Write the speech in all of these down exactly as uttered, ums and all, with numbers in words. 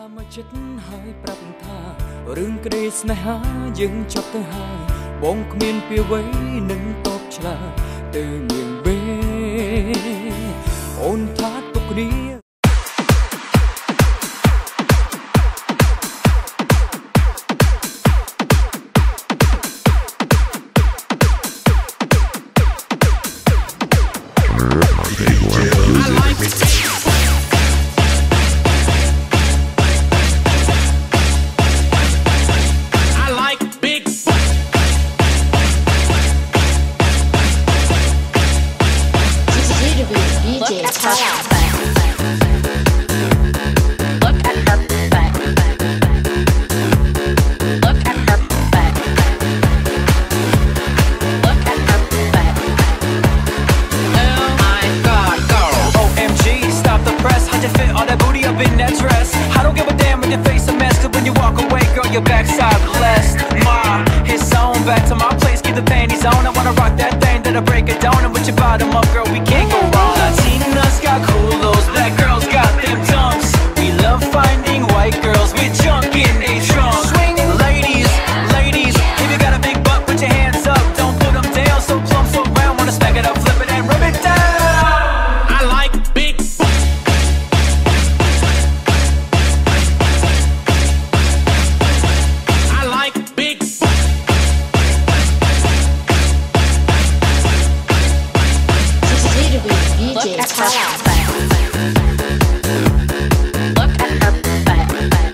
មកចិត្តហើយប្រាប់ថារឿងក្តីស្នេហាយើងចប់ទៅហើយបងគ្មានពីអ្វីនឹងតបឆ្លើយទៅមានវេអូនថាទុកគ្នា Your backside blessed, ma. It's on back to my place. Keep the panties on. I wanna rock that thing, then I break it down. And with your bottom up, girl, we can't go wrong. Latinas got cool, those black girls got them tongues. We love finding white girls with junk in they trunk. Swinging ladies, ladies, if you got a big butt, put your hands up. Don't put them down, so plump, so round. Wanna stack it up, flip it and rub it down. I like big butts. Look at her butt. Look at her butt.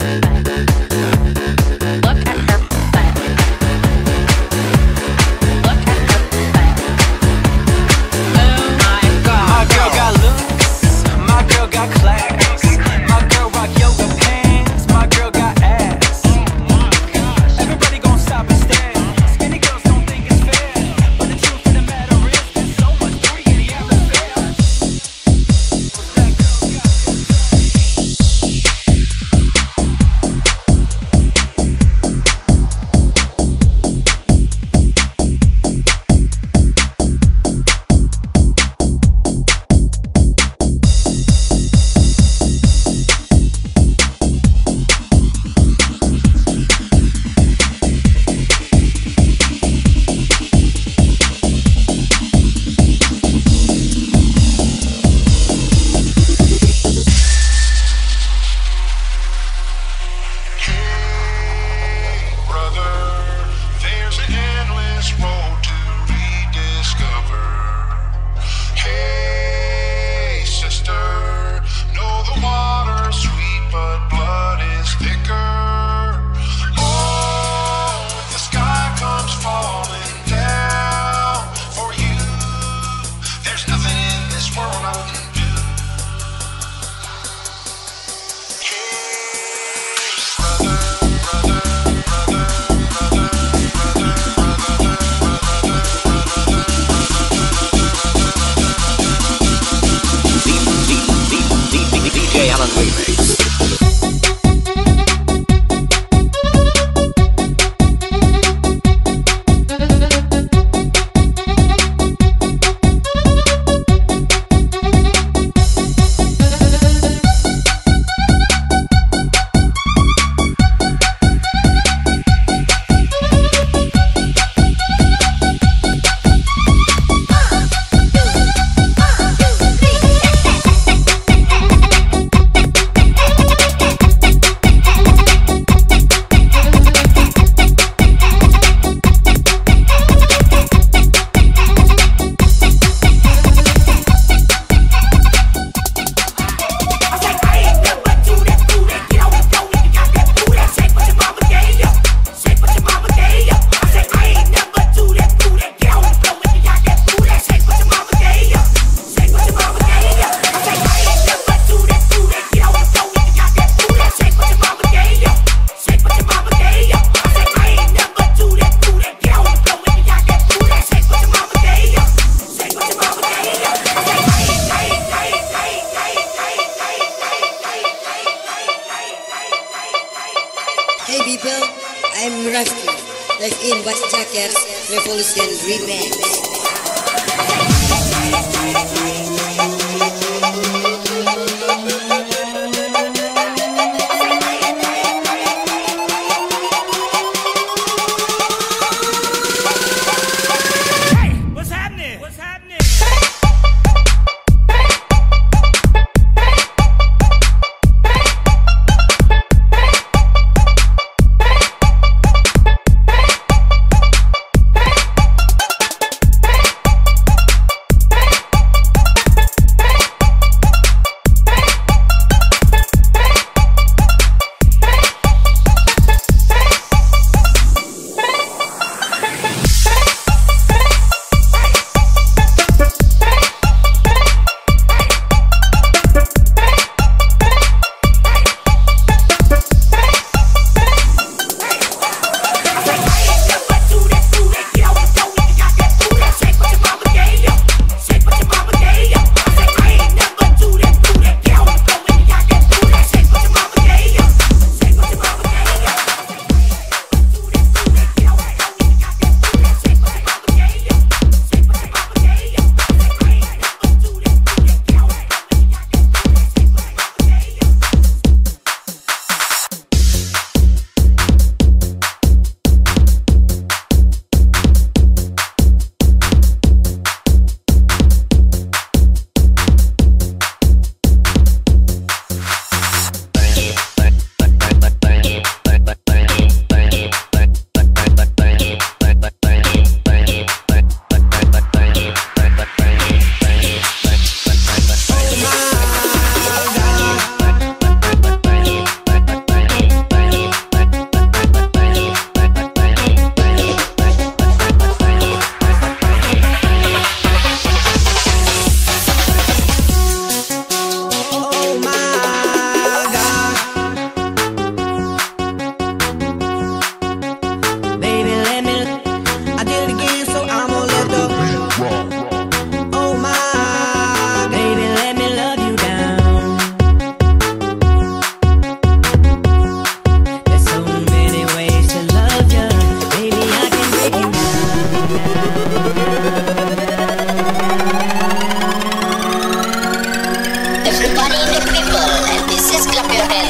Look at her butt. Look at her butt. Oh my God. My girl got looks. My girl got class. My girl rock yoga pants. My girl got ass. Everybody gon' stop and stare. Skinny girls don't think it's fair, but the truth of the matter is there's so much free in the atmosphere. Hey people, I'm Rusty. Live in Bass Jackers Revolution Remix.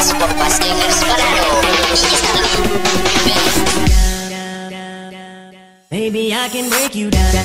Remix por Bastakers Parado. Maybe I can break you down.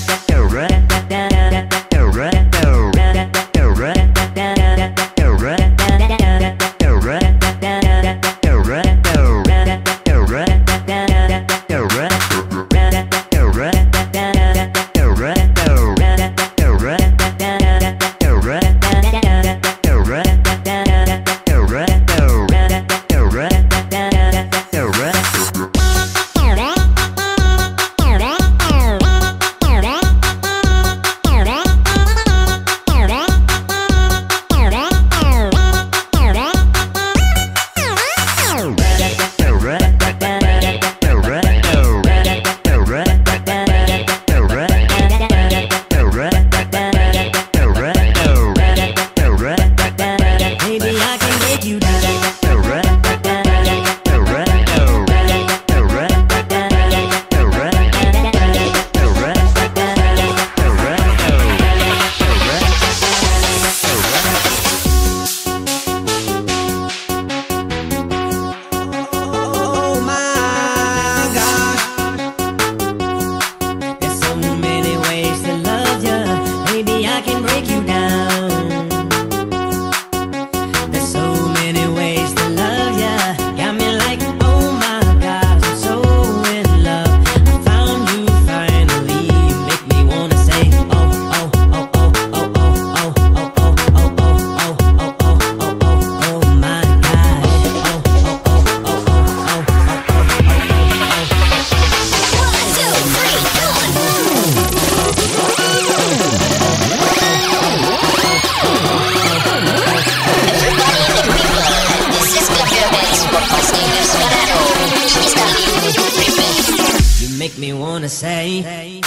Make me wanna say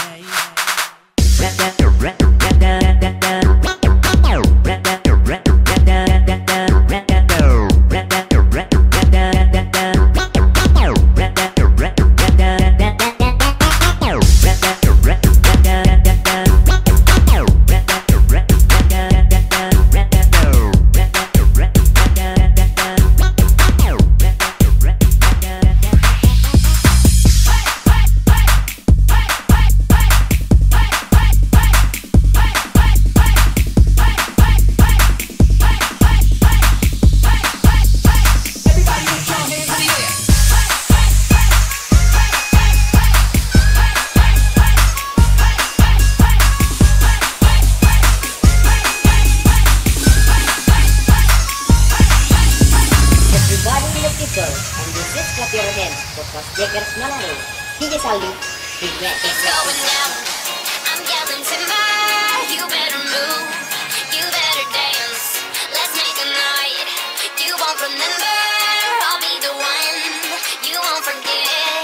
and this is Clap Your Hands for Bastakers Parado. D J Saldi, Remix. It's going down. I'm yelling timber. You better move. You better dance. Let's make a night. You won't remember. I'll be the one. You won't forget.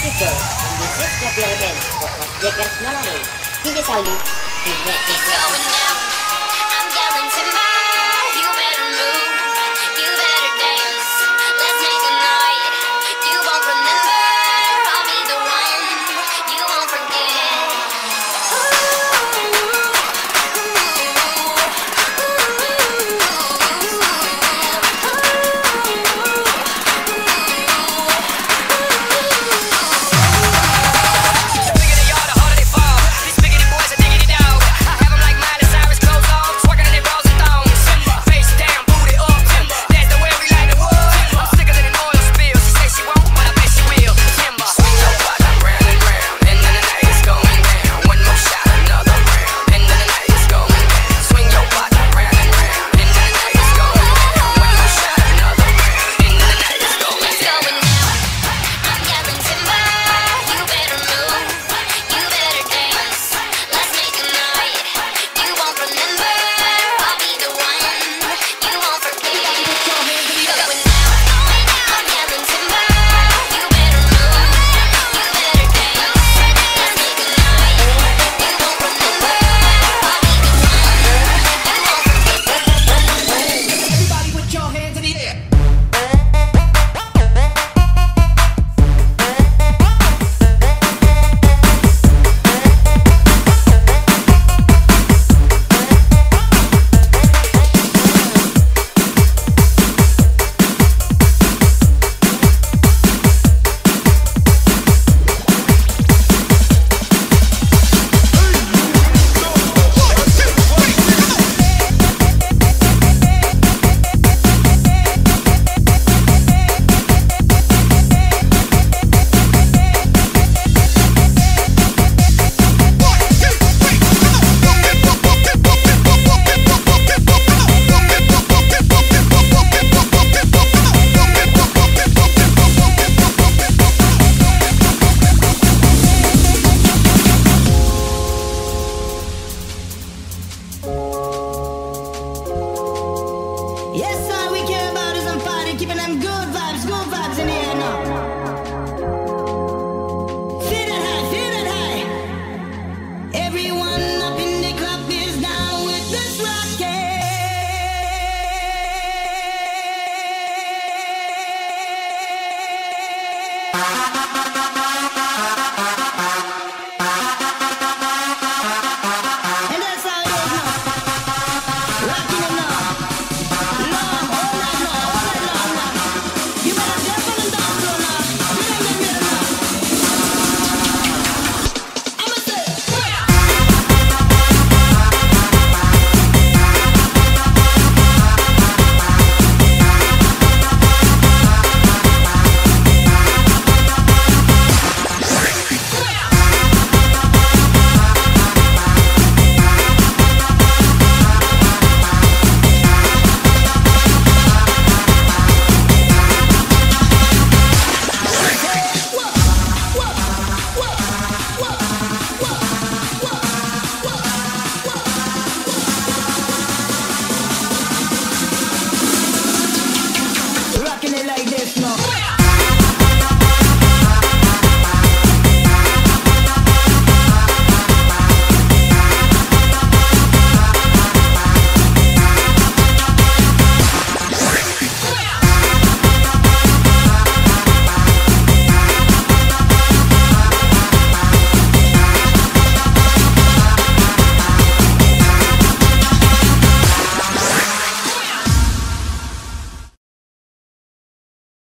Bastakers Parado. D J Saldi, Remix.